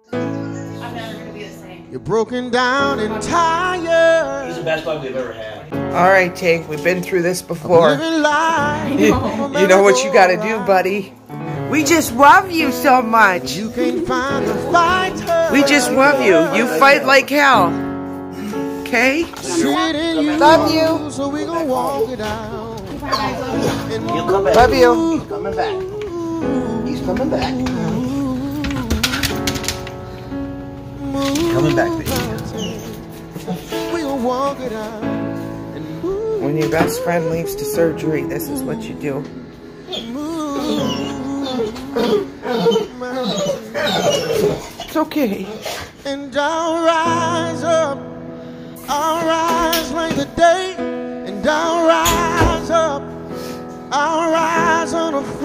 I'm never gonna be the same. You're broken down and tired. He's the best dog we've ever had. All right, Tank, we've been through this before. You know what you gotta do, buddy. We just love you so much. You can't find the fighter. We just love you. You fight like hell. Okay? Love you. So we gonna walk it out. He'll come back. Love you. He's coming back. He's coming back. He's coming back, baby. We gonna walk it out. When your best friend leaves to surgery, this is what you do. It's okay. And I'll rise up. I'll rise like the day. And I'll rise up. I'll rise on a